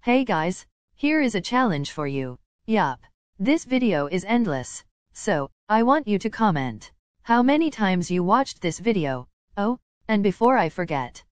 Hey guys, here is a challenge for you. Yup. This video is endless. So, I want you to comment how many times you watched this video. Oh, and before I forget,